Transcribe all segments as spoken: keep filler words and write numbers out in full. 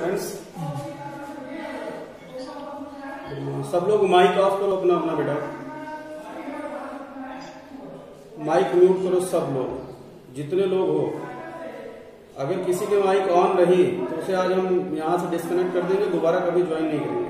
Students, सब लोग mic off करो अपना अपना बेटा, माइक म्यूट करो सब लोग, जितने लोग हो। अगर किसी के माइक ऑन रही तो उसे आज हम यहाँ से डिस्कनेक्ट कर देंगे, दोबारा कभी ज्वाइन नहीं करेंगे।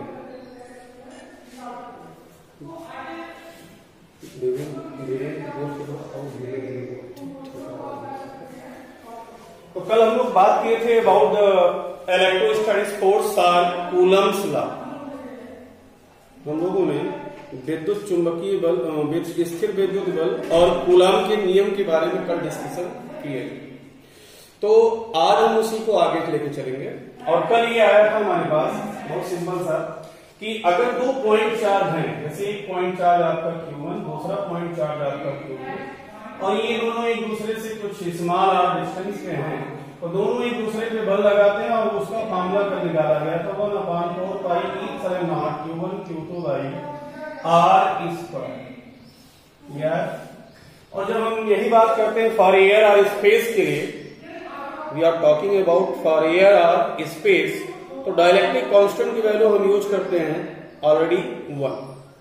तो कल हम लोग बात किए थे about the electrostatics force or Coulomb's law. हम लोगों ने विद्युत चुंबकीय बल, स्थिर विद्युत बल और कूलम के नियम के बारे में कल डिस्कशन किए। तो आज हम उसी को आगे लेके चलेंगे। और कल ये आया था हमारे पास बहुत सिंपल सा कि अगर दो पॉइंट चार्ज हैं, जैसे एक पॉइंट चार्ज आपका क्यू वन, दूसरा पॉइंट चार्ज आपका क्यू टू, और ये दोनों एक दूसरे से कुछ स्मॉल आर डिस्टेंस पे हैं, तो दोनों एक दूसरे पे बल लगाते हैं और उसका फार्मूला कर निकाला गया था one upon four pi E seven naught q one Q two by are square. यार, और जब हम यही बात करते हैं फॉर एयर और स्पेस के लिए, we are talking about for air और स्पेस, तो डाइलेक्ट्रिक कांस्टेंट की वैल्यू हम यूज करते हैं ऑलरेडी वन।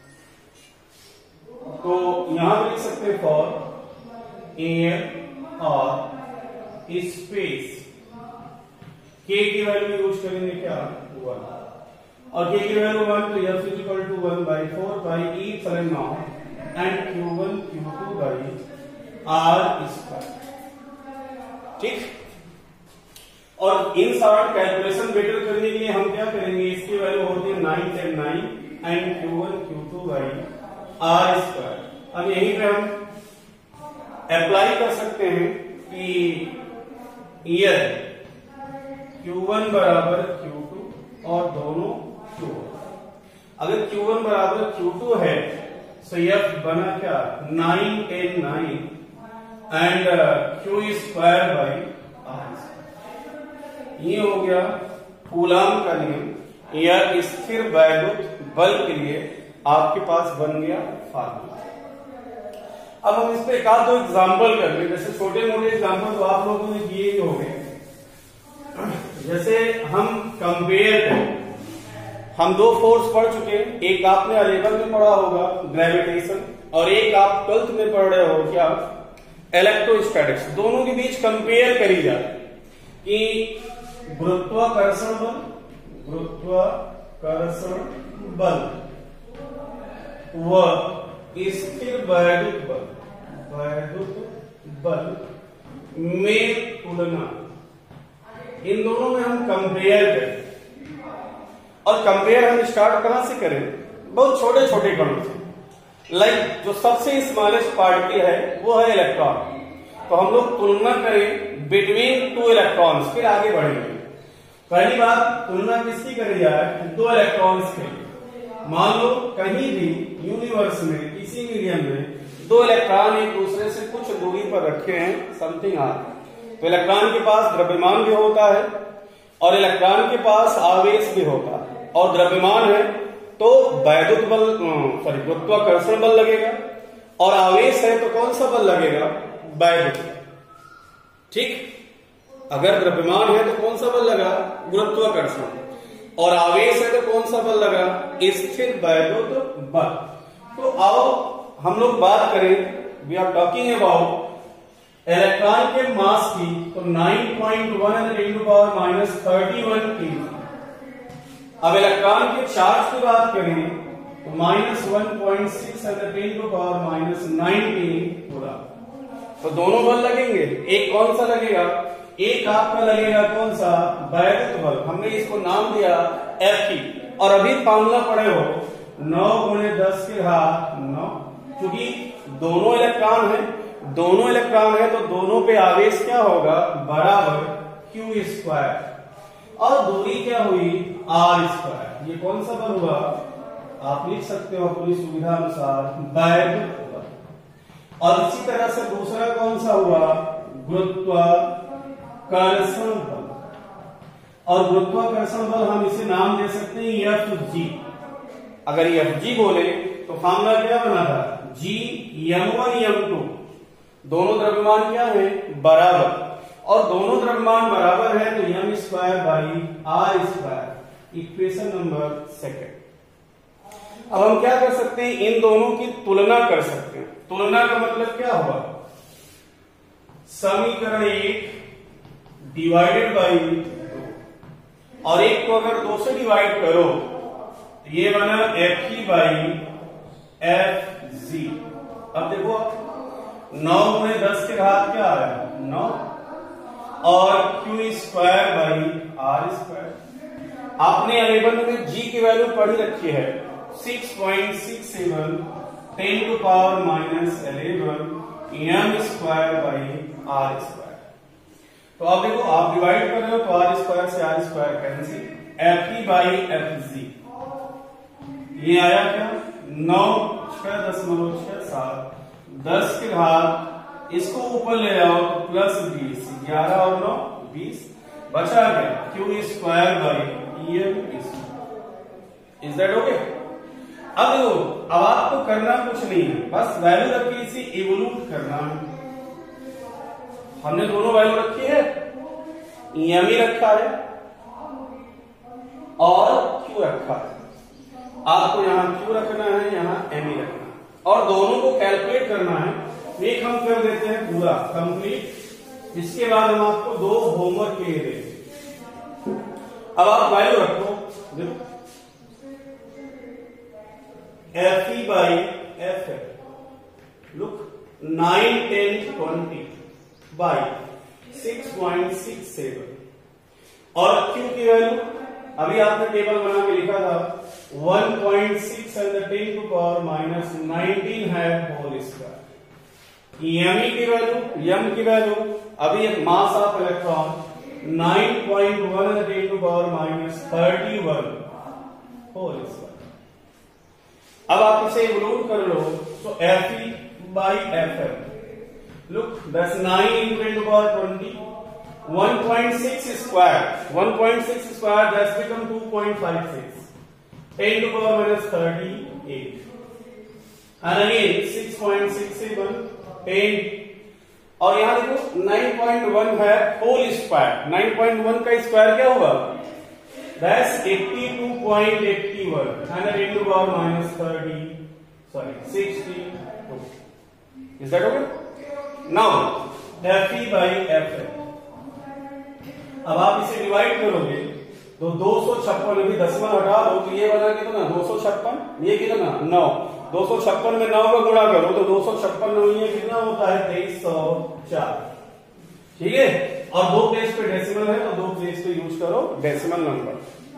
तो यहां पे लिख सकते हैं फॉर एयर और स्पेस के की वैल्यू यूज करेंगे क्या, वन, और के की वैल्यू वन, तो f is equal to one by four by e seven naught and q one Q two by are square. ठीक, और इन शॉर्ट कैलकुलेशन बेटर करने के लिए हम क्या करेंगे, इसकी वैल्यू होती है nine ten nine and q one Q two by are square. अब यहीं पे हम अप्लाई कर सकते हैं कि ईयर क्यू वन बराबर क्यू टू और दोनों क्यू। अगर क्यू वन बराबर क्यू टू है तो एफ बना क्या, nine ten nine and q square by are square. ये हो गया कूलम का नियम या स्थिर वैद्युत बल के लिए आपके पास बन गया फार्मूला। अब हम इस पे एक आध दो एग्जाम्पल कर लें, जैसे छोटे मोटे एग्जाम्पल तो आप लोगों ने किए ही होंगे। जैसे हम कंपेयर करें, हम दो फोर्स पढ़ चुके हैं, एक आपने अलेवन में पढ़ा होगा ग्रेविटेशन, और एक आप ट्वेल्थ में पढ़ रहे हो क्या, इलेक्ट्रोस्टैटिक्स। दोनों के बीच कंपेयर करी जाए कि गुरुत्वाकर्षण बल, गुरुत्वाकर्षण बल व स्थिर वैद्युत बल, वैद्युत बल में तुलना, इन दोनों में हम कंपेयर करें। और कंपेयर हम स्टार्ट कहां से करें, बहुत छोटे छोटे कणों से। लाइक जो सबसे स्मॉलेस्ट पार्टिकल है वो है इलेक्ट्रॉन, तो हम लोग तुलना करें बिटवीन टू इलेक्ट्रॉन्स, फिर आगे बढ़ेंगे। पहली बात, तुलना किसकी करी जाए, दो इलेक्ट्रॉन्स की। मान लो कहीं भी यूनिवर्स में, किसी मीडियम में दो इलेक्ट्रॉन एक दूसरे से कुछ दूरी पर रखे हैं, समथिंग आर, तो इलेक्ट्रॉन के पास द्रव्यमान भी होता है और इलेक्ट्रॉन के पास आवेश भी होता है, और द्रव्यमान है तो वैद्युत बल, सॉरी गुरुत्वाकर्षण बल लगेगा, और आवेश है तो कौन सा बल लगेगा, वैद्युत। ठीक, अगर द्रव्यमान है तो कौन सा बल लगा, गुरुत्वाकर्षण, और आवेश है तो कौन सा बल लगा, स्थिर वैद्युत बल। तो आओ हम लोग बात करें, we are talking about electron के मास की, तो nine point one ten to power minus thirty one kg. अब इलेक्ट्रॉन के चार्ज की बात करें तो minus one point six ten to power minus nineteen पूरा। तो दोनों बल लगेंगे, एक कौन सा लगेगा, एक आपका लगेगा कौन सा, वैद्युत बल, हमने इसको नाम दिया एफ ई। और अभी फार्मूला पढ़े हो नौ गुणे दस के घात नौ, क्योंकि दोनों इलेक्ट्रॉन है, दोनों इलेक्ट्रॉन है तो दोनों पे आवेश क्या होगा, बराबर क्यू स्क्वायर, और दूरी क्या हुई, आर स्क्वायर। ये कौन सा बल हुआ, आप लिख सकते हो अपनी सुविधा अनुसार, वैद्युत बल। और इसी तरह से दूसरा कौन सा हुआ, गुरुत्वाकर्षण बल, और गुरुत्वाकर्षण बल हम इसे नाम दे सकते हैं एफ जी। अगर एफ जी बोले तो फार्मूला क्या बना था, g m one m two, दोनों द्रव्यमान क्या है, बराबर, और दोनों द्रव्यमान बराबर है तो m square by are square, equation number second. अब हम क्या कर सकते हैं, इन दोनों की तुलना कर सकते हैं। तुलना का मतलब क्या हुआ, समीकरण एक डिवाइडेड बाई दो, और एक को अगर दो से डिवाइड करो तो ये बना f E by F g. अब देखो नौ में दस के घात क्या आ रहा है, नौ, और Q square by are square. आपने अलेवन में जी की वैल्यू पढ़ी रखी है, six point six seven ten to power minus eleven m square by are square. तो आप देखो, आप डिवाइड कर रहे हो तो आर स्क्वायर से R square cancel, F E by F G. ये आया क्या, नौ छह दशमलव छह सात, दस के घात इसको ऊपर ले आओ तो प्लस बीस, ग्यारह और नौ बीस, बचा गया q square by m. Is that okay? अब देखो, अब आपको करना कुछ नहीं है, बस वैल्यू रखी इसे इवोल्यूट करना है। हमने दोनों वैल्यू रखी है, एम ही रखा है और क्यू रखा है। आपको यहां क्यू रखना है, यहां एम ही रखना है, और दोनों को कैलकुलेट करना है। एक हम कर देते हैं पूरा कंप्लीट, इसके बाद हम आपको दो होमवर्क के लिए देंगे। अब आप वैल्यू रखो, एफ ई बाई एफ है, look nine ten twenty by six point six seven, और क्यू की वैल्यू अभी आपने टेबल बना के लिखा था one point six and ten to power minus nineteen है होल स्क्वायर। एम ई की वैल्यू, एम की वैल्यू अभी mass of electron nine point one and ten to power minus thirty one whole square. अब आप इसे evaluate कर लो तो f E by f m, look that's nine into ten to the power twenty, one point six square, one point six square that's become two point five six, ten to the power minus thirty-eight, and again six point six seven, ten, और यहां देखो nine point one है whole square, nine point one का square क्या होगा, that's eighty-two point eight one, and ten to the power minus thirty, sorry sixty-two. Is that okay? Now f E by f m, अब आप इसे divide करोगे तो दो सौ छप्पन, अभी दसवां हटा दो तो ये बना कितना, दो सौ छप्पन, ये कितना नौ, दो सौ छप्पन में नौ का गुणा करो तो दो सौ छप्पन नौ ये कितना होता है तेईस सौ चार, ठीक है। और दो प्लेस पे डेसिमल है तो दो प्लेस पे यूज करो डेसिमल नंबर।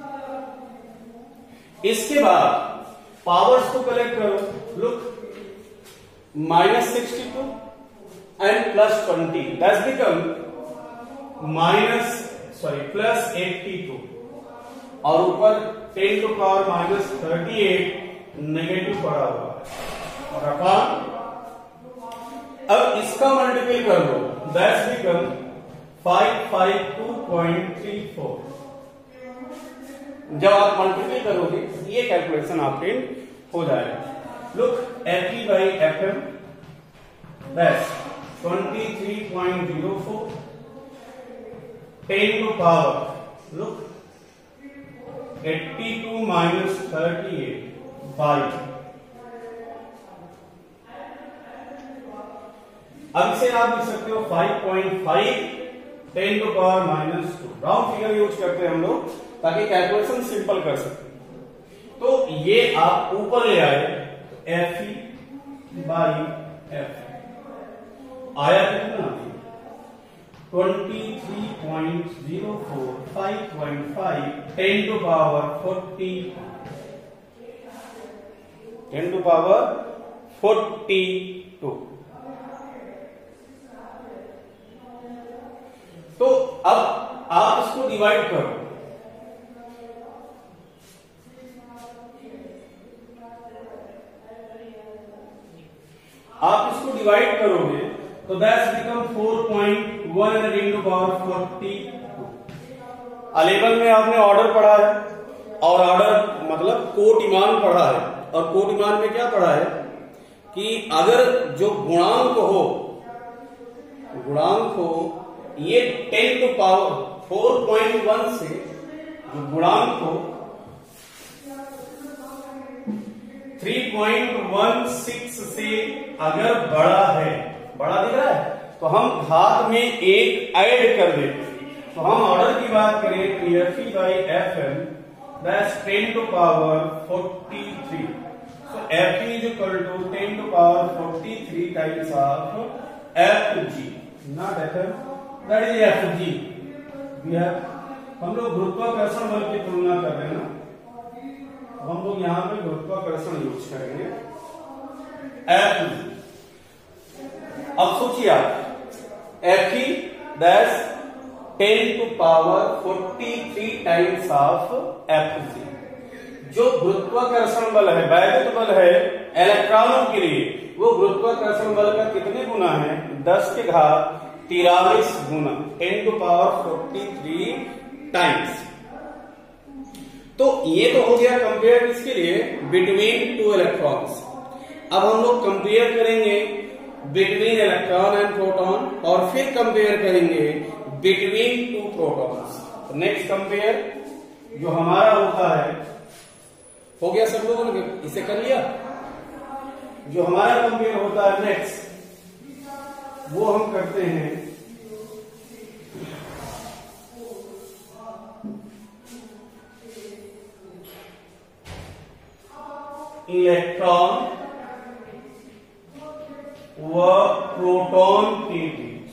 इसके बाद पावर्स को कलेक्ट करो, look minus sixty two and plus twenty, that's become minus sorry plus eighty-two, और ऊपर ten to power minus thirty-eight negative पड़ा हुआ है, और अपॉन अब इसका मल्टीपल कर लो, that's become five fifty-two point three four। जब आप मल्टीपल करोगे ये कैलकुलेशन आपके हो जाएगा। Look f E by f m that's twenty-three point zero four, ten to power, look, eighty-two minus thirty-eight by, अब इसे आप लिख सकते हो five point five, ten to power minus two, round figure use करते हैं हम लोग ताकि कैलकुलेशन सिंपल कर सकें। तो ये आप ऊपर ले आए तो एफ ई बाई एफ आया कितना, twenty three point zero four, five point five, ten to power forty, ten to power forty two. तो अब आप इसको डिवाइड करो, आप इसको डिवाइड करोगे तो that's become four point one into power forty. Eleven में आपने ऑर्डर पढ़ा है, और ऑर्डर मतलब कोटिमान पढ़ा है, और कोटिमान में क्या पढ़ा है कि अगर जो गुणांक हो, गुणांक हो ये ten to power four point one से जो गुणांक को थ्री पॉइंट वन सिक्स से अगर बड़ा है, बड़ा दिख रहा है, तो हम घात में एक ऐड कर देते हैं। तो हम ऑर्डर की बात करें तो f E by f m that's ten to power forty three. So f e is equal to ten to power forty three times of f g, not f m, that is f g. We have, हम लोग गुरुत्वाकर्षण बल की तुलना कर रहे हैं ना, हम लोग यहां पे गुरुत्वाकर्षण यूज करेंगे एफ जी। अब सोचिए आप f e that's ten to power forty three times of f g. जो गुरुत्वाकर्षण बल है, वैद्युत बल है इलेक्ट्रॉनों के लिए, वो गुरुत्वाकर्षण बल का कितने गुना है? दस के घात तिरालीस गुना, ten to power forty three times. तो ये तो हो गया कंपेयर इसके लिए बिटवीन टू इलेक्ट्रॉन्स। अब हम लोग कंपेयर करेंगे बिटवीन इलेक्ट्रॉन एंड प्रोटॉन, और फिर कंपेयर करेंगे बिटवीन टू प्रोटॉन्स। तो नेक्स्ट कंपेयर जो हमारा होता है, हो गया सब लोगों ने इसे कर लिया। जो हमारा कंपेयर होता है नेक्स्ट, वो हम करते हैं इलेक्ट्रॉन व प्रोटॉन के बीच।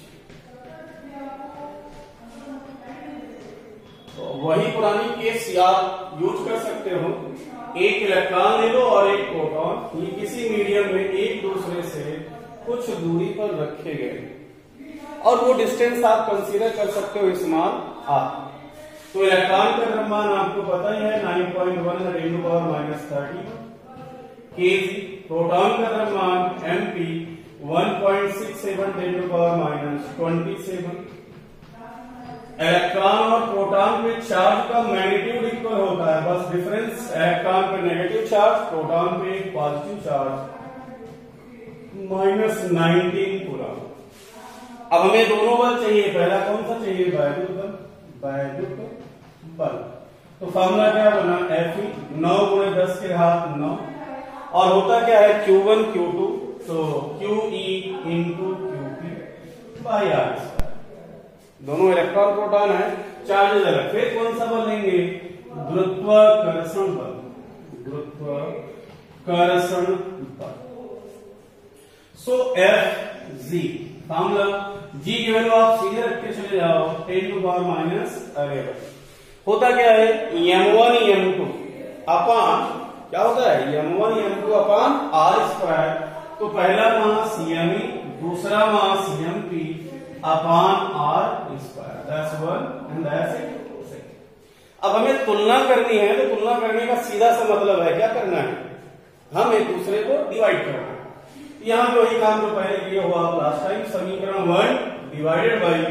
तो वही पुरानी केस आप यूज कर सकते हो, एक इलेक्ट्रॉन ले लो और एक प्रोटॉन, ये किसी मीडियम में एक दूसरे से कुछ दूरी पर रखे गए, और वो डिस्टेंस आप कंसीडर कर सकते हो स्मॉल आर। तो इलेक्ट्रॉन का द्रव्यमान आपको पता ही है nine point one ten to power minus thirty kg. Proton का द्रव्यमान m p one point six seven ten to power minus twenty seven. Electron और प्रोटॉन पे चार्ज का मैग्नीट्यूड इक्वल होता है, बस डिफरेंस इलेक्ट्रॉन पे नेगेटिव चार्ज, प्रोटॉन पे positive charge, minus nineteen coulomb. अब हमें दोनों बल चाहिए, पहला कौन सा चाहिए? वैद्युत बल, वैद्युत बल। तो फॉर्मूला क्या बना? एफ ई नौ गुणे दस के घात नौ, और होता क्या है? क्यू वन क्यू टू, तो q e into q p by are square. दोनों इलेक्ट्रॉन प्रोटॉन है, चार्जेज अलग। फिर कौन सा बल लेंगे? गुरुत्वाकर्षण बल, गुरुत्वाकर्षण बल। सो एफ जी फॉर्मूला, जी की वैल्यू आप सीधे रख के चले जाओ, ten to power minus eleven. होता क्या है? M one m two upon, क्या होता है? M one m two upon r square. तो पहला मास एम ई, दूसरा mass m p upon r square, that's one and that's it. अब हमें तुलना करनी है, तो तुलना करने का सीधा सा मतलब है, क्या करना है? हम एक दूसरे को डिवाइड करना है। यहां पे वही काम जो पहले किया हुआ आप लास्ट टाइम, समीकरण वन डिवाइडेड बाई,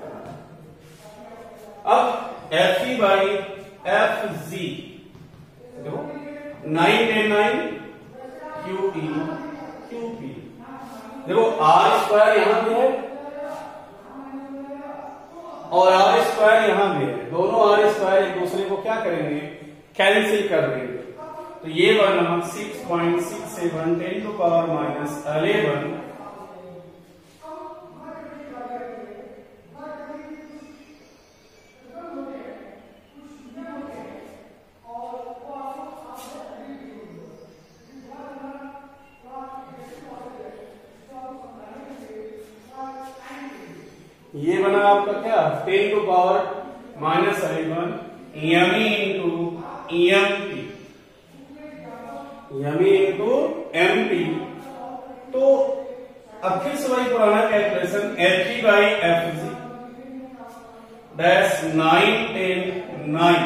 अब f E by F g, देखो nine ten nine q e q p. देखो आर स्क्वायर यहां पे है और आर स्क्वायर यहां भी है, दोनों आर स्क्वायर एक दूसरे को क्या करेंगे? कैंसिल कर देंगे। तो ये बना six point six seven ten to power minus eleven ये बना आपका क्या? Ten to power minus eleven m e into m p, m e into m p. तो अब फिर से वही पुराना calculation, f E by F g dash nine ten nine,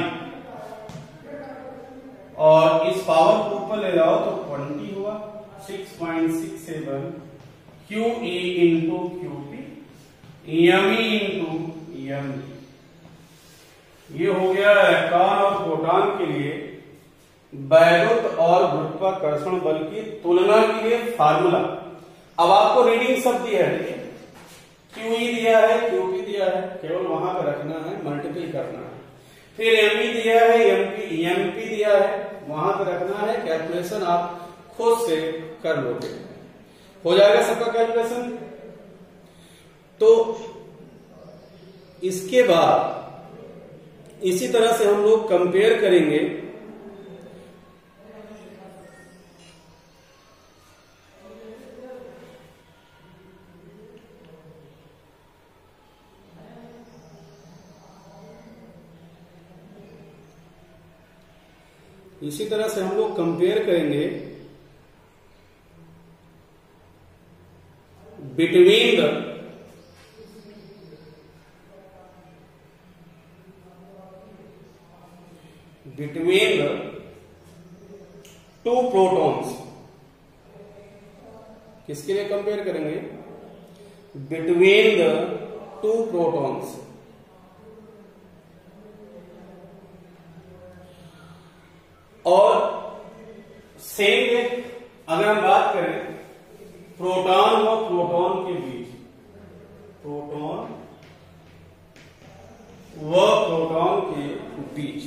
और इस पावर को ऊपर ले जाओ तो ट्वेंटी हुआ, six point six seven q e into q p m e into m. ये हो गया इलेक्ट्रॉन और प्रोटॉन के लिए वैद्युत और गुरुत्वाकर्षण बल की तुलना के लिए फार्मूला। अब आपको रीडिंग सब दी है, क्यूई दिया है, क्यूपी दिया है, केवल वहां पर रखना है, मल्टीप्लाई करना है। फिर एमई दिया है, एमपी एमपी दिया है, वहां पर रखना है, कैलकुलेशन आप खुद से कर लोगे, हो जाएगा सबका कैलकुलेशन। तो इसके बाद इसी तरह से हम लोग कंपेयर करेंगे इसी तरह से हम लोग कंपेयर करेंगे between the between the two protons. किसके लिए कंपेयर करेंगे? Between the two protons. और सेम है अगर हम बात करें प्रोटॉन और प्रोटॉन के बीच, प्रोटॉन व प्रोटॉन के बीच,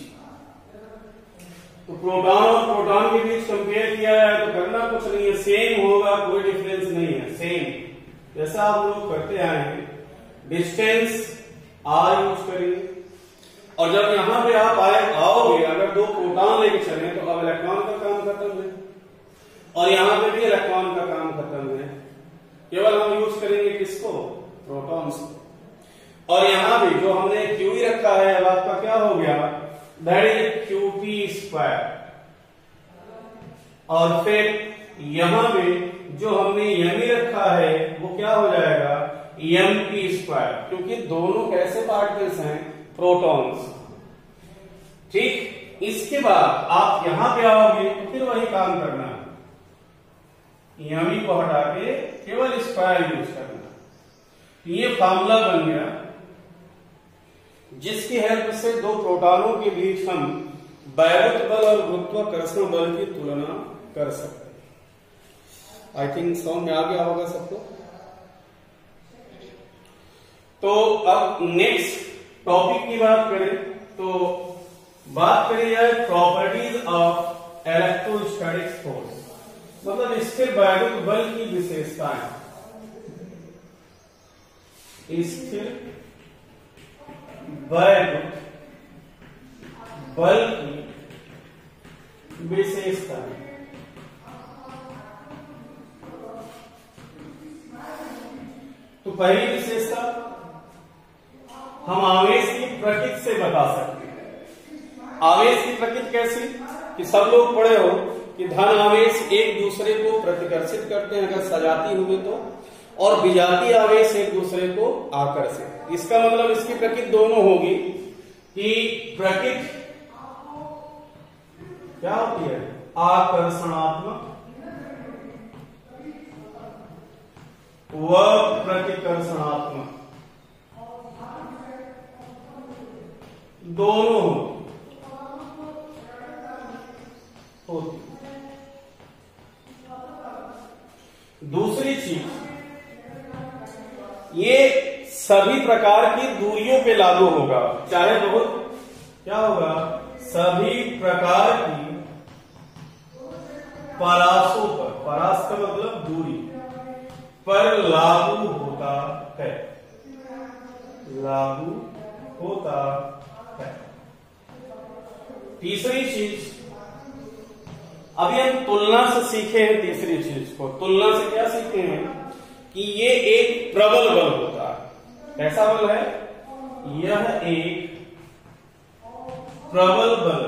तो प्रोटॉन और प्रोटॉन के बीच कंपेयर किया है तो करना कुछ नहीं है, सेम होगा, कोई डिफरेंस नहीं है, सेम जैसा आप लोग करते आए हैं। डिस्टेंस आर यूज करेंगे और जब यहां पे आप आए आओगे, अगर दो प्रोटॉन लेके चले तो अब इलेक्ट्रॉन का काम खत्म है और यहां पे भी इलेक्ट्रॉन का काम खत्म है, केवल हम यूज करेंगे किसको? प्रोटॉन्स को। और यहां भी जो हमने क्यूई रखा है अब आपका क्या हो गया? That is q p square. और फिर यहां पे जो हमने एमई रखा है वो क्या हो जाएगा? एमपी स्क्वायर, क्योंकि दोनों कैसे पार्टिकल्स हैं? प्रोटॉन्स। ठीक, इसके बाद आप यहां पे आओगे तो फिर वही काम करना है, एमई को हटा के केवल स्क्वायर यूज करना। ये फार्मूला बन गया जिसकी हेल्प से दो प्रोटॉनों के बीच हम बैरुत बल और गुरुत्वाकर्षण बल की तुलना कर सकते हैं। आई थिंक समझ में आ गया होगा सबको। तो अब नेक्स्ट टॉपिक की बात करें तो बात करी जाए प्रॉपर्टीज ऑफ इलेक्ट्रोस्टैटिक फोर्स, मतलब स्थिर बैरुत बल की विशेषताएं। स्थिर बैरुत बल की विशेषताएं। तो पहली विशेषता हम आवेश की प्रकृति से बता सकते हैं। आवेश की प्रकृति कैसी? कि सब लोग पढ़े हो कि धन आवेश एक दूसरे को प्रतिकर्षित करते हैं अगर सजाती हुए तो, और विजातीय आवेश एक दूसरे को आकर्षित। इसका मतलब इसकी प्रकृति दोनों होगी कि प्रकृति क्या होती है? आकर्षणात्मक व प्रतिकर्षणात्मक, दोनों होती। दूसरी चीज, ये सभी प्रकार की दूरियों पे लागू होगा, चाहे बहुत क्या होगा? सभी प्रकार की परासों पर, परास का मतलब दूरी पर लागू होता है, लागू होता है। तीसरी चीज, अभी हम तुलना से सीखे हैं तीसरी चीज को। तुलना से क्या सीखे हैं? कि ये एक प्रबल बल होता है। कैसा बल है? यह एक प्रबल बल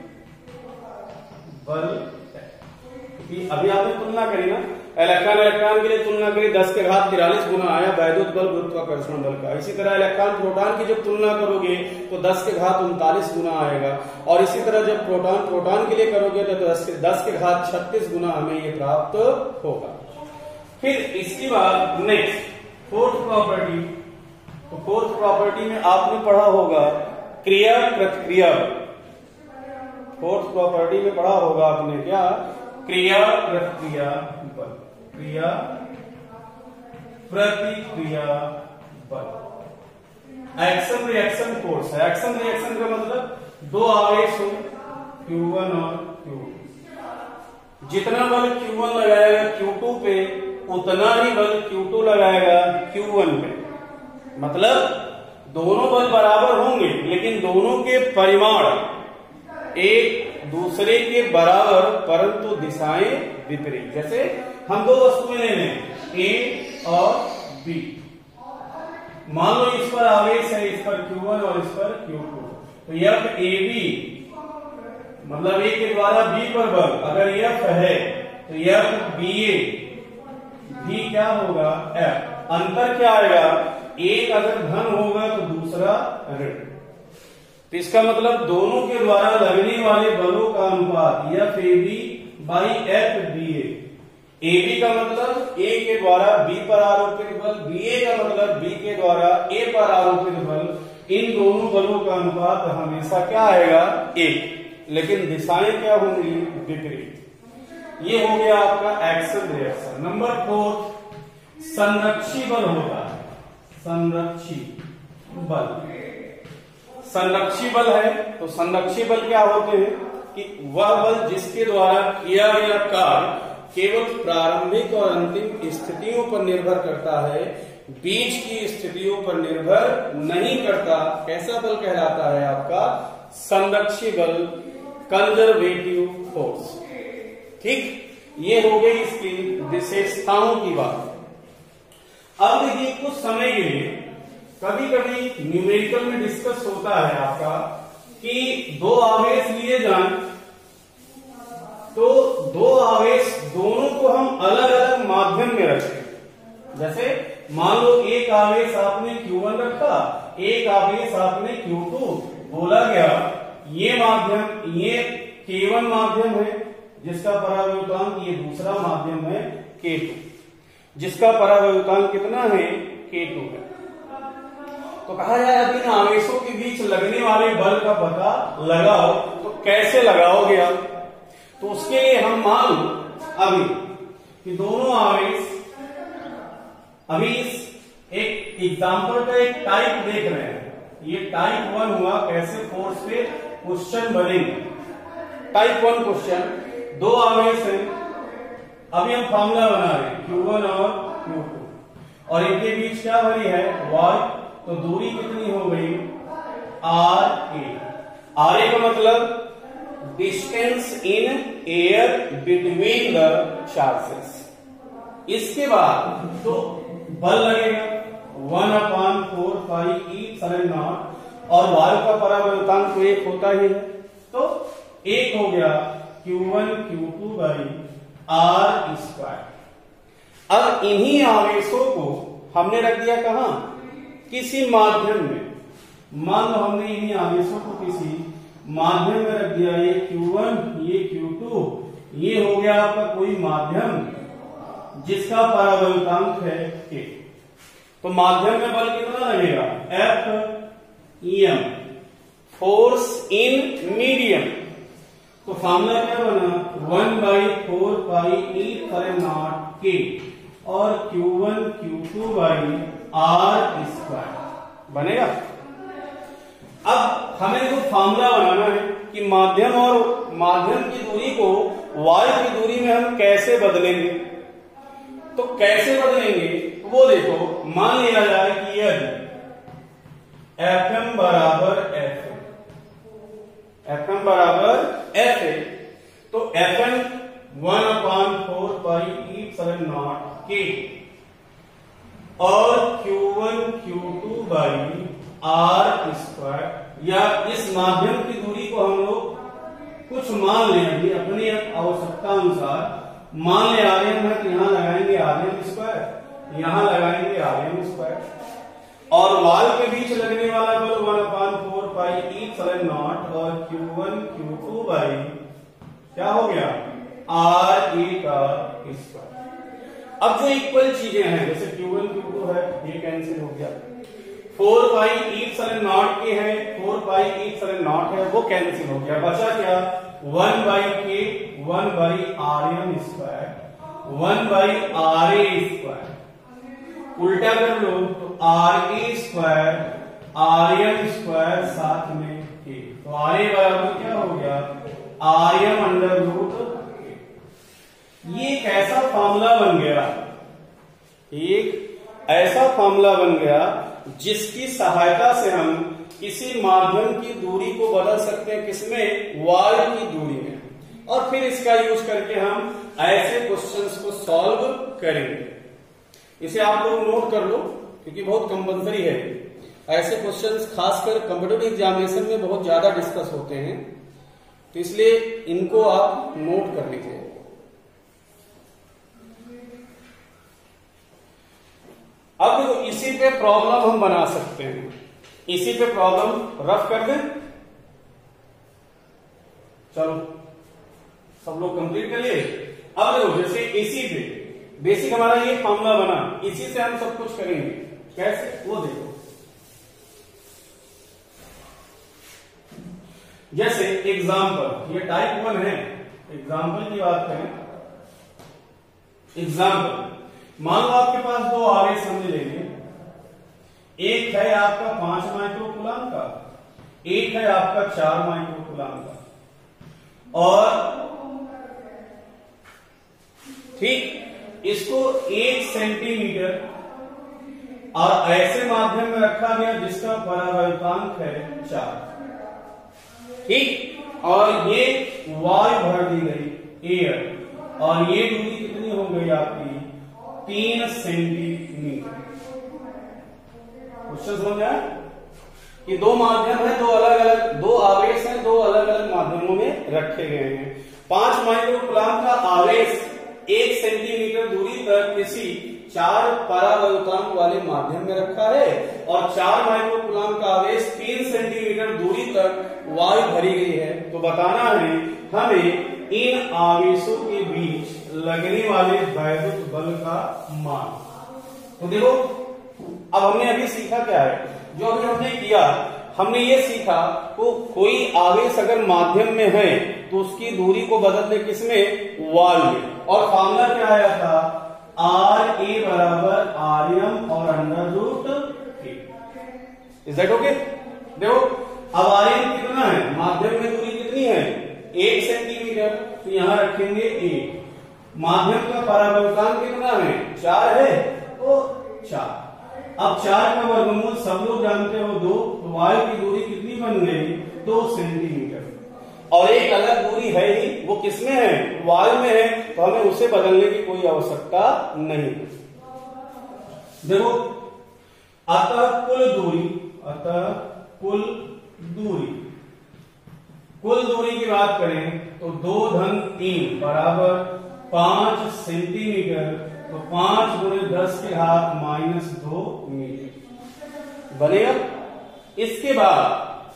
बल है। अभी आपने तुलना करी ना, इलेक्ट्रॉन इलेक्ट्रॉन के लिए तुलना करी, दस के घात तिरालीस गुना आया वैद्युत बल गुरुत्वाकर्षण बल का। इसी तरह इलेक्ट्रॉन प्रोटॉन की जब तुलना करोगे तो दस के घात उनतालीस गुना आएगा, और इसी तरह जब प्रोटॉन प्रोटॉन के लिए करोगे तो दस के, दस के घात छत्तीस गुना हमें ये प्राप्त होगा। फिर इसके बाद नेक्स्ट फोर्थ प्रॉपर्टी। तो फोर्थ प्रॉपर्टी में आपने पढ़ा होगा क्रिया प्रतिक्रिया। फोर्थ प्रॉपर्टी में पढ़ा होगा आपने क्या? क्रिया प्रतिक्रिया बल, क्रिया प्रतिक्रिया बल। एक्शन रिएक्शन फोर्स है। एक्शन रिएक्शन का मतलब दो आवेश हो क्यू वन और क्यू टू, जितना बल क्यू वन लगाएगा क्यू टू पे उतना ही बल क्यू टू लगाएगा क्यू वन पे। मतलब दोनों बल बराबर होंगे लेकिन दोनों के परिमाण एक दूसरे के बराबर परंतु दिशाएं विपरीत। जैसे हम दो वस्तुएं ले लें ए और बी, मान लो इस पर आवेश है, इस पर क्यू वन और इस पर क्यू टू, तो एफ ए बी मतलब ए के द्वारा बी पर बल अगर एफ है तो एफ बी ए भी क्या होगा एफ। अंतर क्या आएगा, एक अगर धन होगा तो दूसरा ऋण। तो इसका मतलब दोनों के द्वारा लगने वाले बलों का अनुपात f a b by f b a. A b का मतलब ए के द्वारा बी पर आरोपित बल, बी ए का मतलब बी के द्वारा ए पर आरोपित बल। इन दोनों बलों का अनुपात हमेशा क्या आएगा, एक, लेकिन दिशाएं क्या होंगी, विपरीत। ये हो गया आपका एक्शन रिएक्शन। नंबर फोर, संरक्षी बल होता है। संरक्षी बल, संरक्षी बल है तो संरक्षी बल क्या होते हैं कि वह बल जिसके द्वारा किया गया कार्य केवल प्रारंभिक और अंतिम स्थितियों पर निर्भर करता है, बीच की स्थितियों पर निर्भर नहीं करता। कैसा बल कहलाता है आपका, संरक्षी बल, कंजर्वेटिव फोर्स। ठीक, ये हो गई इसकी विशेषताओं की बात। अब देखिए कुछ समय के लिए कभी कभी न्यूमेरिकल में डिस्कस होता है आपका कि दो आवेश लिए जाएं तो दो आवेश दोनों को हम अलग अलग माध्यम में रखें। जैसे मान लो एक आवेश आपने क्यू वन रखा, एक आवेश आपने क्यू टू, बोला गया ये माध्यम, ये के वन माध्यम है जिसका परावर्तनांक, ये दूसरा माध्यम है के टू जिसका परावर्तनांक कितना है, के टू है। तो कहा जाए अब इन आवेशों के बीच लगने वाले बल का पता लगाओ, तो कैसे लगाओगे आप? तो उसके लिए हम मान लो अभी कि दोनों आवेश, अभी इस एक एग्जाम्पल का एक टाइप देख रहे हैं, ये टाइप वन हुआ, कैसे फोर्स पे क्वेश्चन बनेंगे। टाइप वन क्वेश्चन, दो आवेश है, अभी हम फॉर्मूला बना रहे हैं क्यू वन और क्यू टू, और इनके बीच क्या भरी है, y, तो दूरी कितनी हो गई, आर ए। आर ए का मतलब distance in air between the charges. इसके बाद तो बल लगेगा one upon four five e seven naught, और वायु का परावर्तनांक तो एक होता ही है, तो एक हो गया q one Q two by are square. अब इन्हीं आवेशों को हमने रख दिया कहां, किसी माध्यम में। मान लो हमने इन्हीं आवेशों को किसी माध्यम में रख दिया, ये क्यू वन, ये क्यू टू, ये हो गया आपका कोई माध्यम जिसका परावर्तनांक है के। तो माध्यम में बल कितना लगेगा, F E M, force in medium. तो फॉर्मूला क्या बना, one by four pi E for naught K, और Q one Q two by are square बनेगा। अब हमें जो फॉर्मूला बनाना है कि माध्यम और माध्यम की दूरी को वायु की दूरी में हम कैसे बदलेंगे, तो कैसे बदलेंगे वो देखो। मान लिया जाए कि यदि एफ एम बराबर एफ ए, एफ एम बराबर एफ ए, तो F M one upon four pi ई सेवन नॉट के, और Q one Q two by are square, या इस माध्यम की दूरी को हम लोग कुछ मान लेंगे अपनी आवश्यकता अनुसार। मान ले आर एम है तो यहां लगाएंगे आर एम स्क्वायर, यहां लगाएंगे आर एम स्क्वायर, और वायु के बीच लगने वाला बल वन अपान फोर पाई ई सेवन नॉट, और Q one Q two by क्या हो गया, आर ए का स्क्वायर। अब जो इक्वल चीजें हैं, जैसे क्यू वन क्यू टू है, ये कैंसिल हो गया, फोर पाई ई सेवन नॉट के है, फोर पाई ई सेवन नॉट है, वो कैंसिल हो गया। बचा क्या, one by K, one by R M square, one by R A square. उल्टा कर लो तो R A square R M square साथ में ए, तो आर ए बराबर क्या हो गया R M under root A. ये एक ऐसा फॉर्मूला बन गया, एक ऐसा फॉर्मूला बन गया जिसकी सहायता से हम किसी माध्यम की दूरी को बदल सकते हैं, किसमें वाई की दूरी में, और फिर इसका यूज करके हम ऐसे क्वेश्चंस को सॉल्व करेंगे। इसे आप लोग नोट कर लो क्योंकि बहुत कंपलसरी है। ऐसे क्वेश्चंस खासकर कॉम्पिटिटिव एग्जामिनेशन में बहुत ज्यादा डिस्कस होते हैं, तो इसलिए इनको आप नोट कर लीजिए। अब देखो इसी पे प्रॉब्लम हम बना सकते हैं, इसी पे प्रॉब्लम रफ कर दें। चलो सब लोग कंप्लीट कर लिए। अब देखो जैसे इसी पे बेसिक हमारा ये फॉर्मूला बना, इसी से हम सब कुछ करेंगे। कैसे वो देखो, जैसे एग्जाम्पल, ये टाइप वन है, एग्जाम्पल की बात करें। एग्जाम्पल मान लो आपके पास दो आवेश हमने लेंगे, एक है आपका पांच माइक्रोकूलम का, एक है आपका चार माइक्रोकूलम का, और ठीक इसको एक सेंटीमीटर और ऐसे माध्यम में रखा गया जिसका परावर्तांक है चार, ठीक, और ये वायु भर दी गई एयर, और ये दूरी कितनी हो गई आपकी तीन सेंटीमीटर। क्वेश्चन समझ आया कि दो माध्यम है, दो अलग अलग दो आवेश हैं, दो अलग अलग माध्यमों में रखे गए हैं। पांच माइक्रोकूलम का आवेश एक सेंटीमीटर दूरी तक किसी चार परावर्तांक वाले माध्यम में रखा है, और चार माइक्रोकूलम का आवेश तीन सेंटीमीटर दूरी तक वायु भरी गई है। तो बताना है हमें इन आवेशों के बीच लगने वाले वैद्युत बल का मान। तो देखो अब हमने अभी सीखा क्या है, जो अभी हमने किया, हमने ये सीखा तो कोई आवेश अगर माध्यम में है तो उसकी दूरी को बदल दे किसमें वायु में, और फॉर्मूला क्या आया था आर ए बराबर आर एम और under root A. Is that okay? देखो अब आर एम कितना है, माध्यम में दूरी कितनी है एक सेंटीमीटर, तो यहां रखेंगे एक। माध्यम का परावर्तांक कितना है चार है, तो चार। अब चार का वर्गमूल सब लोग जानते हो दो, तो वायु की दूरी कितनी बन गई दो सेंटीमीटर, और एक अलग दूरी है ही, वो किसमें है वायु में है, तो हमें उसे बदलने की कोई आवश्यकता नहीं। देखो अतः कुल दूरी, अतः कुल दूरी, कुल दूरी की बात करें तो दो धन तीन बराबर पांच सेंटीमीटर, तो पांच गुणे दस के हाथ माइनस दो मीटर बनेगा। इसके बाद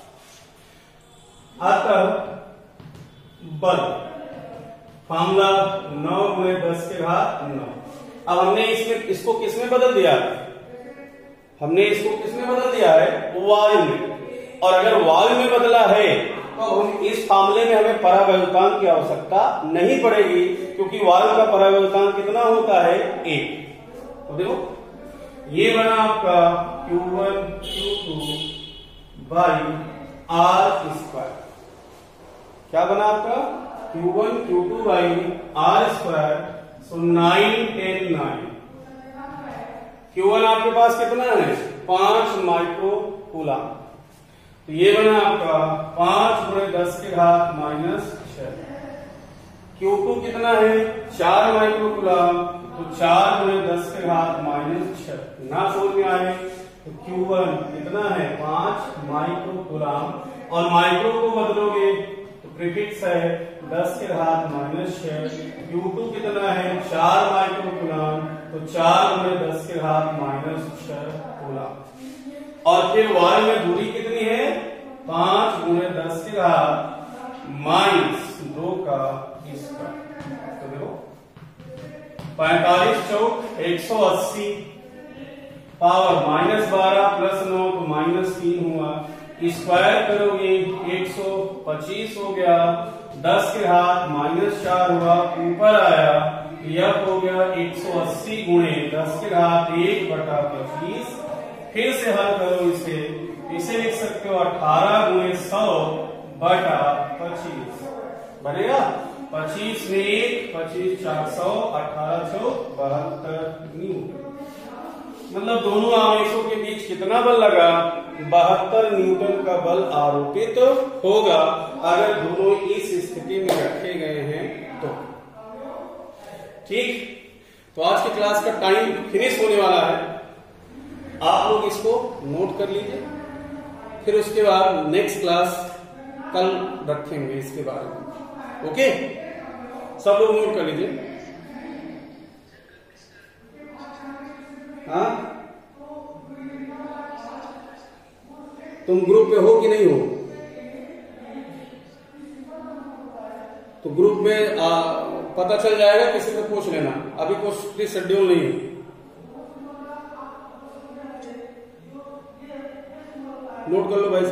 अतः बल, फॉर्मूला नौ गुणे दस के घात नौ। अब हमने इसमें इसको किसमें बदल दिया, हमने इसको किसमें बदल दिया है वायु में, और अगर वायु में बदला है तो हम इस फार्मूले में हमें परावर्तांक की आवश्यकता नहीं पड़ेगी, क्योंकि वायु का परावर्तांक कितना होता है एक। तो देखो ये बना आपका Q one Q two by are square. क्या बना आपका Q one Q two by are square, so nine ten nine. Q one आपके पास कितना है पांच माइक्रोकूलम, तो ये बना आपका पांच गुणे दस के घात माइनस छह। क्यू टू कितना है चार माइक्रोकूलम, तो चार गुणे दस के घात माइनस छह। ना समझ में आए तो क्यू वन कितना है पांच माइक्रोकूलम, और माइक्रो को बदलोगे तो प्रीफिक्स है दस के घात माइनस छह। क्यू टू कितना है चार माइक्रोकूलम, तो चार गुणे दस के घात माइनस छह कूलम, और फिर वायु में दूरी कितनी है पांच गुणे दस के घात माइनस दो का इसका। तो देखो पैंतालीस चौक एक सौ अस्सी, पावर माइनस बारह प्लस नौ तो माइनस तीन हुआ, स्क्वायर करोगे एक सौ पच्चीस हो गया, दस के घात माइनस चार हुआ, ऊपर आया यह हो गया एक सौ अस्सी गुणे दस के घात एक बटा पच्चीस। फिर से हल करो इसे, इसे लिख सकते हो अठारह गुणे सौ बटा पच्चीस, बनेगा पच्चीस में एक, पच्चीस चार सौ, अठारह सौ बहत्तर न्यूटन। मतलब दोनों आवेशों के बीच कितना बल लगा? बहत्तर न्यूटन का बल आरोपित तो होगा अगर दोनों इस स्थिति में रखे गए हैं तो। ठीक, तो आज की क्लास का टाइम फिनिश होने वाला है, आप लोग इसको नोट कर लीजिए। फिर उसके बाद नेक्स्ट क्लास कल रखेंगे इसके बारे में। ओके, सब लोग नोट कर लीजिए। हाँ, तुम ग्रुप में हो कि नहीं हो? तो ग्रुप में आ, पता चल जाएगा, किसी से पूछ लेना, अभी कुछ शेड्यूल नहीं है। नोट कर लो भाई।